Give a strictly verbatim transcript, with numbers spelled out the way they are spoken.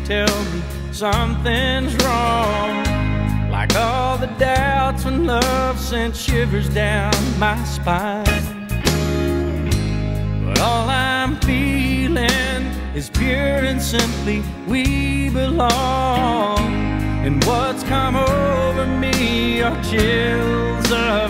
tell me something's wrong, like all the doubts when love sent shivers down my spine. But all I'm feeling is pure and simply we belong. And what's come over me are chills of